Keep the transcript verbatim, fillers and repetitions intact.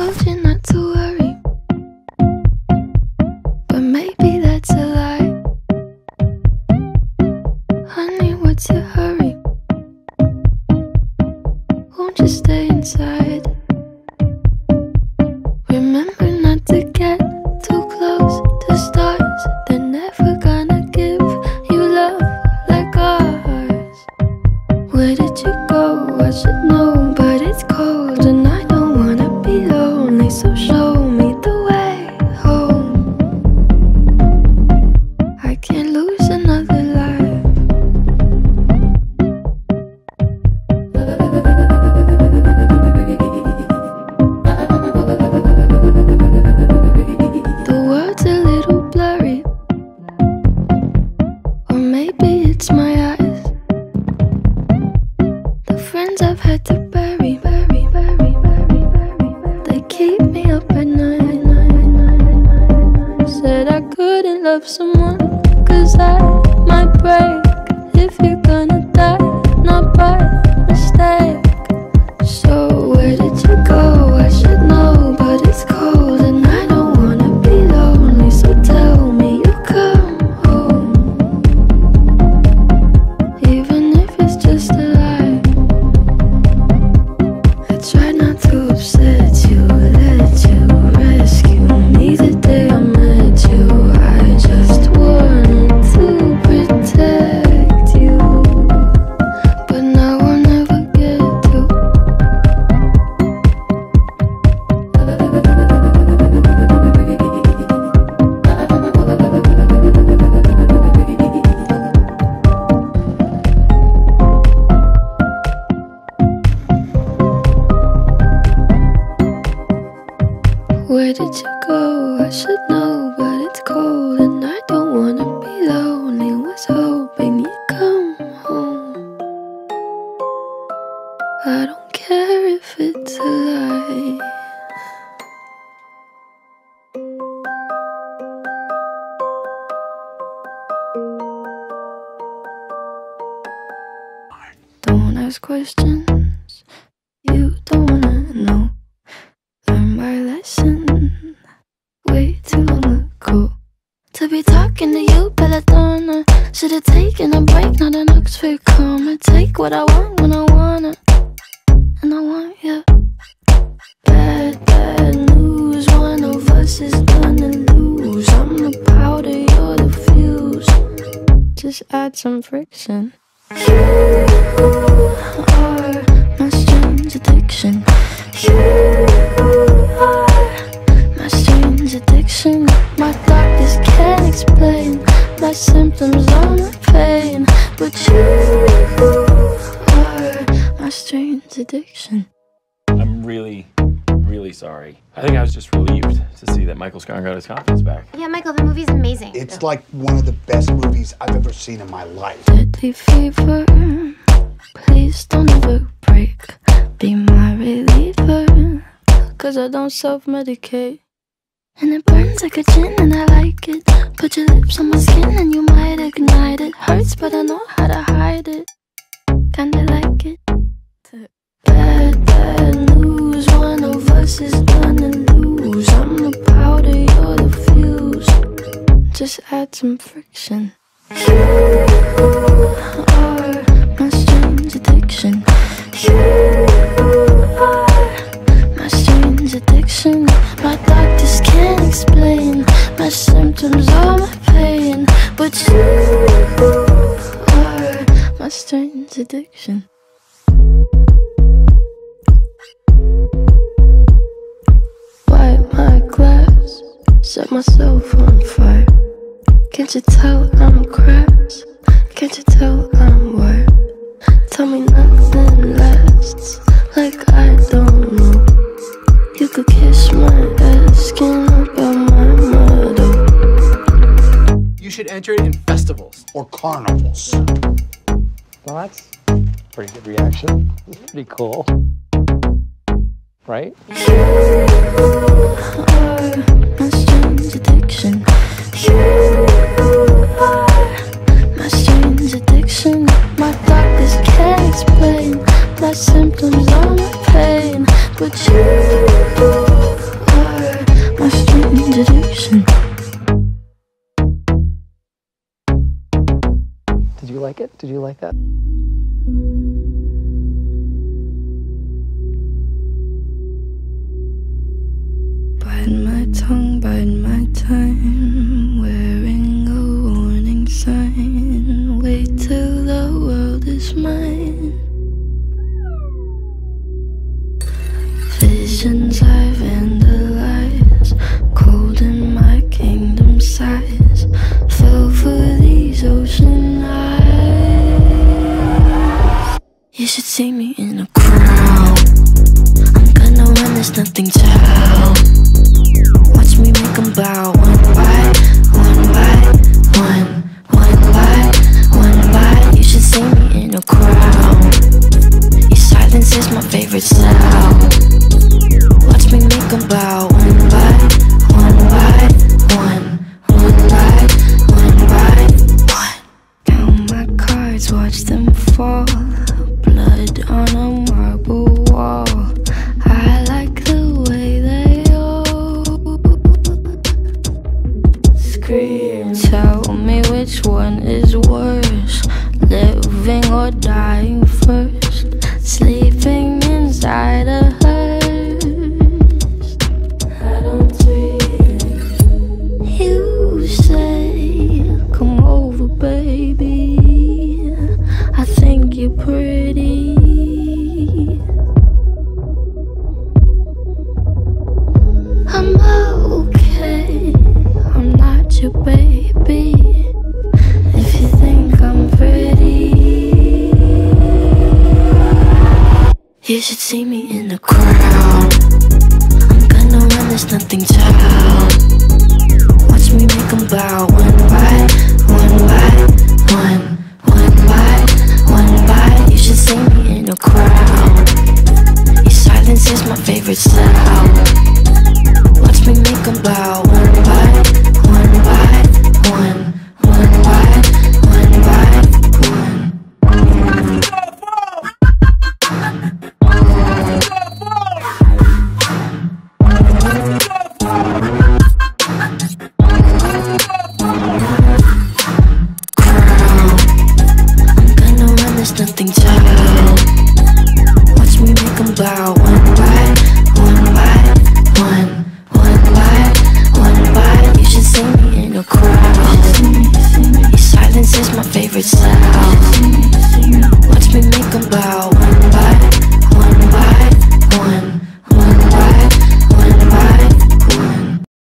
told you not to worry, but maybe that's a lie. Honey, what's your hurry? Won't you stay inside? Remember not to get too close to stars. They're never gonna give you love like ours. Where did you go? I should know, but it's cold and I don't wanna be lonely. So show me the way home. I can't lose another life. The world's a little blurry, or maybe it's my eyes. The friends I've had to bury, bury, bury, bury, bury, they keep me up at night. Said I couldn't love someone, cause I might break. If you're gonna die, not by mistake. So where did you go? I should know, but it's cold and I don't wanna be lonely. So tell me you come home, even if it's just a lie. I try not to upset you, let you rescue me the day I met you. I just wanted to protect you, but now I'll never get to. Where did you go? I should know, but it's cold and I don't wanna be lonely. Was hoping you'd come home. I don't care if it's a lie. Don't ask questions you don't wanna know. Learn my lesson way too long ago. To be talking to you, Belladonna. Should've taken a break, not an Oxford comma. Take what I want when I wanna, and I want you. Bad, bad news, one of us is gonna lose. I'm the powder, you're the fuse. Just add some friction. You are my strange addiction. You are my strange addiction. My doctors can't explain my symptoms or my pain, but you are my strange addiction. I'm really, really sorry. I think I was just relieved to see that Michael Scarn got his confidence back. Yeah, Michael, the movie's amazing. It's like one of the best movies I've ever seen in my life. Deadly fever, please don't ever break. Be my reliever, cause I don't self-medicate. And it burns like a gin and I like it. Put your lips on my skin and you might ignite it. Hurts but I know how to hide it. Kinda like it. Bad, bad news, one of us is gonna lose. I'm the powder, you're the fuse. Just add some friction. You are my strange addiction. You are my strange addiction. My doctors can't explain my symptoms or my pain, but you are my strange addiction. Wipe my glass, set myself on fire. Can't you tell I'm cracked? Can't you tell I'm wired? Tell me nothing lasts, like I don't know. You could kiss my ass, skin about my motto. You should enter it in festivals. Or carnivals. Well, that's a pretty good reaction. Pretty cool. Right? You are my strange addiction. You are my strange addiction. My doctors can't explain my symptoms or my pain, but you Did you like it? Did you like that? Bite my tongue, bite my time, wearing a warning sign. Wait till the world is mine. Visions I vandalize, cold in my kingdom size. Fell for these ocean eyes. You should see me in a crowd. I'm gonna run, there's nothing to help. Watch me make them bow, one by one by one, one by one by. You should see me in a crowd. Your silence is my favorite sound. Watch me make them bow, one by one by one, one by one by one. Count my cards, watch them fall. Blood on a marble wall. I like the way they scream. Tell me which one is worse, living or dying first. Sleeping inside a hearse. I don't dream. You say, come over, baby. I think you're pretty. I'm okay, I'm not your baby. If you think I'm pretty, you should see me in the crowd. I'm gonna run, there's nothing to help. Watch me make them bow, one by one by one.